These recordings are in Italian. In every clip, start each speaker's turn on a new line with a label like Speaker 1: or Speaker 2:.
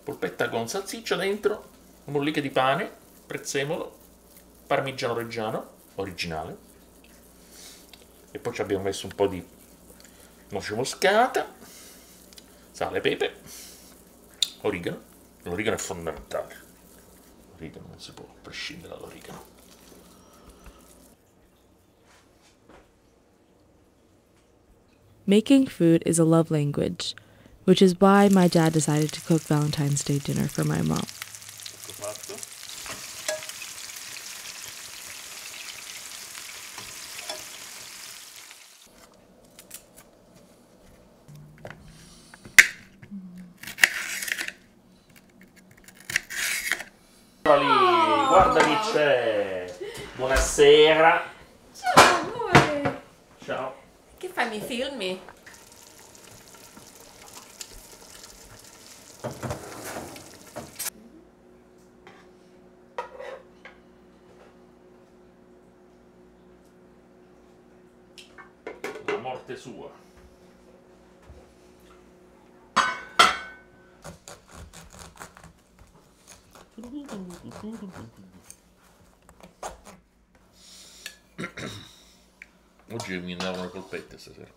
Speaker 1: polpetta con salsiccia dentro, molliche di pane, prezzemolo, parmigiano reggiano, originale. E poi ci abbiamo messo un po' di noce moscata, sale, pepe, origano. L'origano è fondamentale. L'origano non si può prescindere dall'origano.
Speaker 2: Making food is a love language, which is why my dad decided to cook Valentine's Day dinner for my mom.
Speaker 1: Guarda chi c'è! Buonasera!
Speaker 3: Ciao amore!
Speaker 1: Ciao!
Speaker 3: Che fai, mi filmi?
Speaker 1: La morte sua. Oggi mi andavano le polpette stasera.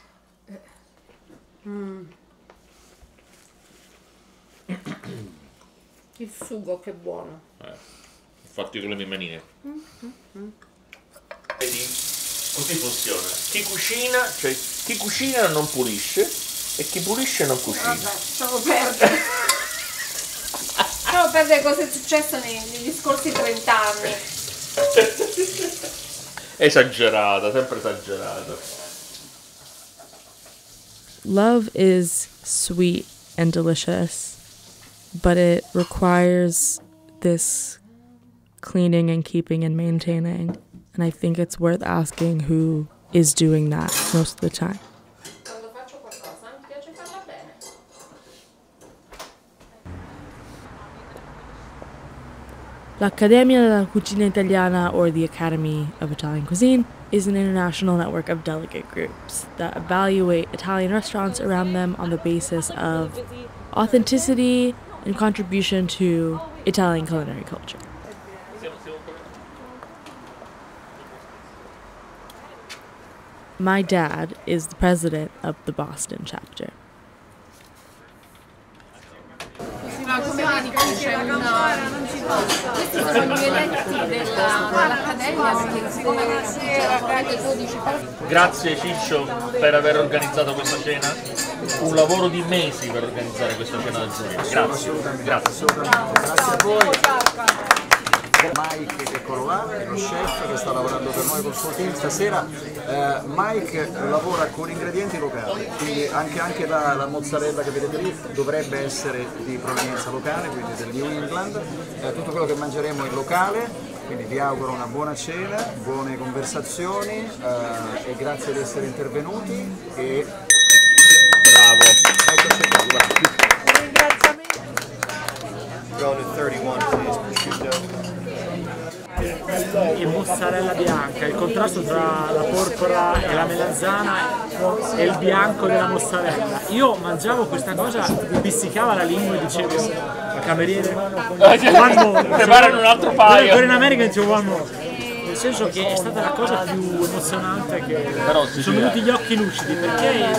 Speaker 3: Il sugo, che buono.
Speaker 1: Fatti con le mie manine. Vedi? Così funziona. Chi cucina, cioè chi cucina non pulisce e chi pulisce non cucina.
Speaker 3: Vabbè, lasciamo perdere. Lasciamo perdere cosa è successo negli scorsi 30 anni.
Speaker 1: Esagerata, sempre esagerata.
Speaker 2: Love is sweet and delicious, but it requires this cleaning and keeping and maintaining. And I think it's worth asking who is doing that most of the time.
Speaker 3: Quando faccio qualcosa mi piace farla bene.
Speaker 2: L'Accademia della Cucina Italiana, or the Academy of Italian Cuisine, is an international network of delegate groups that evaluate Italian restaurants around them on the basis of authenticity and contribution to Italian culinary culture. My dad is the president of the Boston chapter.
Speaker 3: Ma come vedi qui c'è questi sono gli eletti dell'Accademia, perché 12
Speaker 1: Grazie Ciccio per aver organizzato questa cena. Un lavoro di mesi per organizzare questa cena del genere. Grazie. Grazie.
Speaker 4: Grazie a voi. Mike, eccolo là, è lo chef che sta lavorando per noi col suo team stasera. Mike lavora con ingredienti locali, quindi anche la mozzarella che vedete lì dovrebbe essere di provenienza locale, quindi del New England. Tutto quello che mangeremo è locale, quindi vi auguro una buona cena, buone conversazioni e grazie di essere intervenuti. E
Speaker 1: Bravo.
Speaker 4: eccoci qua, guarda.
Speaker 5: Go to 31, please, prosciutto.
Speaker 6: E mozzarella bianca, il contrasto tra la porpora e la melanzana e il bianco della mozzarella. Io mangiavo questa cosa, mi pizzicava la lingua e dicevo al cameriere one more,
Speaker 1: Preparano un altro paio.
Speaker 6: per in America dicevo one more. Nel senso che è stata la cosa più emozionante che sono venuti gli occhi lucidi, perché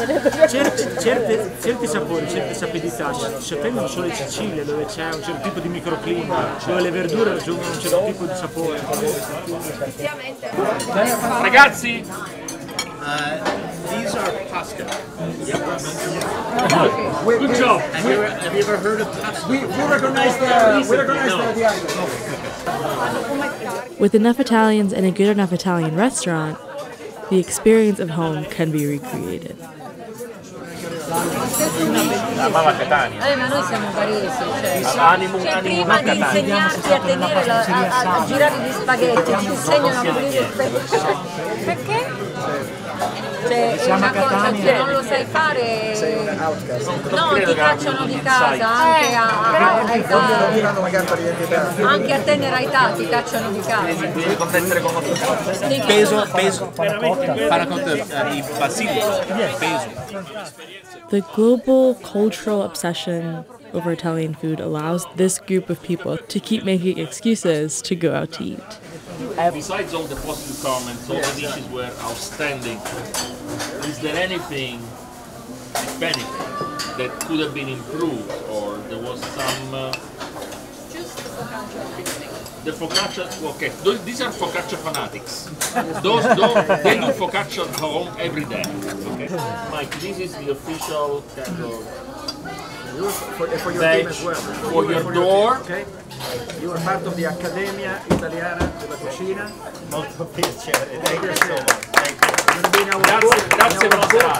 Speaker 6: certi sapori, certe sapidità si ottengono solo in Sicilia, dove c'è un certo tipo di microclima, dove le verdure raggiungono un certo tipo di sapore.
Speaker 1: Ragazzi,
Speaker 5: These are pasta.
Speaker 1: good job.
Speaker 5: Have you ever heard of pasta?
Speaker 4: We recognize the actor.
Speaker 2: With enough Italians in a good enough Italian restaurant, the experience of home can be recreated.
Speaker 1: La mamma Catania.
Speaker 7: Ma noi siamo paresi, cioè
Speaker 1: Animo
Speaker 7: prima di insegnarti a tenere a girare gli spaghetti, ti insegnano a pulire il pesce. Perché? Cioè, è una cosa, se non lo sai fare, no, ti cacciano di casa, anche a tenera età ti cacciano di casa.
Speaker 1: Devi competere con
Speaker 5: Peso, paraconto di basilico, peso.
Speaker 2: The global cultural obsession over Italian food allows this group of people to keep making excuses to go out to eat.
Speaker 1: Besides all the positive comments, all the dishes were outstanding. Is there anything, if anything, that could have been improved, or there was some...
Speaker 7: Just the focaccia.
Speaker 1: The focaccia, okay, these are focaccia fanatics. They do focaccia at home every day. Okay. Mike, this is the official kind of
Speaker 4: for your
Speaker 1: veg
Speaker 4: team as well.
Speaker 1: for your door.
Speaker 4: Okay? You are part of the Accademia Italiana della Cucina.
Speaker 5: Molto piacere. Thank you so much. Thank you.
Speaker 4: You're being our cook.
Speaker 1: Grazie per la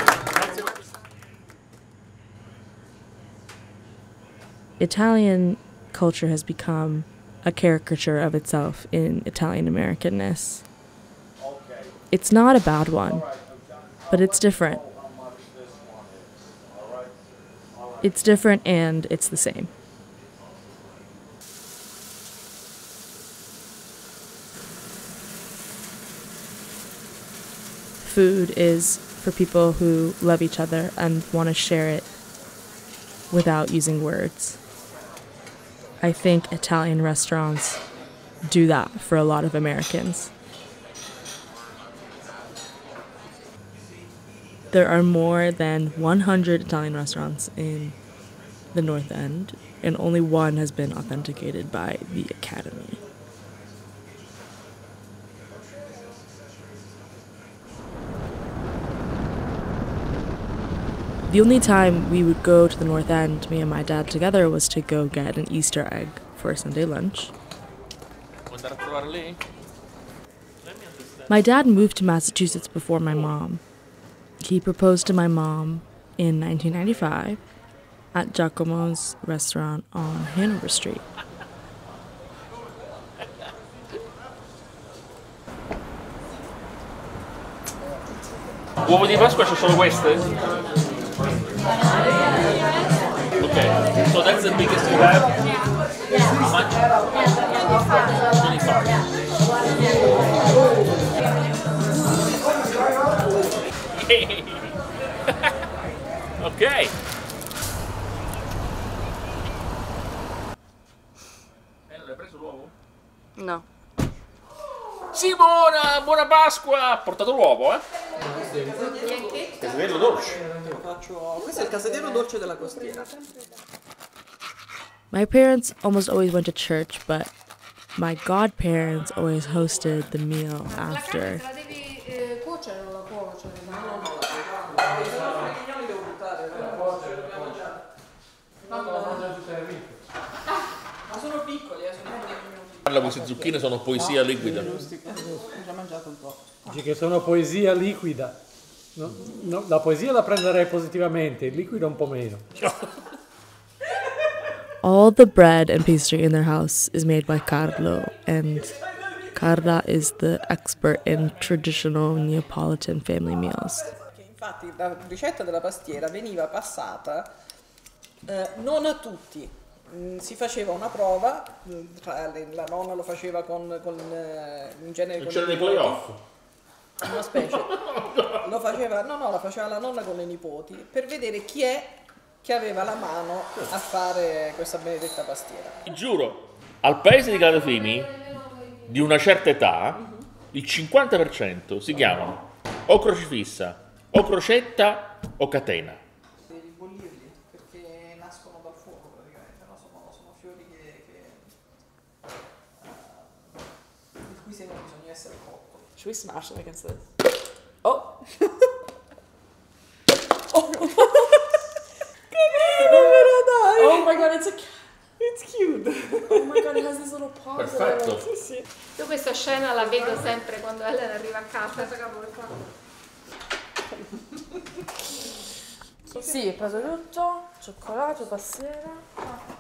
Speaker 2: Italian culture has become a caricature of itself in Italian Americanness. It's not a bad one, but it's different. It's different and it's the same. Food is for people who love each other and want to share it without using words. I think Italian restaurants do that for a lot of Americans. There are more than 100 Italian restaurants in the North End, and only one has been authenticated by the Academy. The only time we would go to the North End, me and my dad together, was to go get an Easter egg for Sunday lunch. My dad moved to Massachusetts before my mom. He proposed to my mom in 1995 at Giacomo's restaurant on Hanover Street.
Speaker 1: Uovo di Pasqua c'è solo queste? Okay, so that's the biggest you have? How much? 25. Ok. Non hai preso l'uovo?
Speaker 2: No.
Speaker 1: Simona, buona Pasqua! Ha portato l'uovo, eh? Casadello dolce.
Speaker 8: Questo è il casadello dolce della costiera.
Speaker 2: My parents almost always went to church, but my godparents always hosted the meal after.
Speaker 3: La devi cuocere o la cuocere?
Speaker 8: Ma sono piccoli, sono
Speaker 1: Parla, queste zucchine sono poesia liquida.
Speaker 8: Ho già mangiato un po'.
Speaker 6: Dici che sono poesia liquida. No, la poesia la prenderei positivamente, il liquido un po' meno.
Speaker 2: All the bread and pastry in their house is made by Carlo, and Carla is the expert in traditional Neapolitan family meals.
Speaker 8: Infatti la ricetta della pastiera veniva passata non a tutti. Si faceva una prova, la nonna lo faceva in genere con
Speaker 1: c'erano i playoff.
Speaker 8: Una specie. La faceva la nonna con i nipoti per vedere chi è che aveva la mano a fare questa benedetta pastiera.
Speaker 1: Ti giuro, al paese di Calatafimi, di una certa età, il 50% si chiamano o crocifissa, o crocetta, o catena.
Speaker 8: Devi bollirli perché nascono dal fuoco praticamente, no? Sono fiori il cui seme bisogna essere cotto.
Speaker 2: Should we smash them against this? Oh! Oh my god, it's cute. Oh my god, it has this little paw.
Speaker 1: Perfetto.
Speaker 3: Io questa scena la vedo sempre quando Elena arriva a casa.
Speaker 2: Sì, ho preso tutto, cioccolato, pastiera.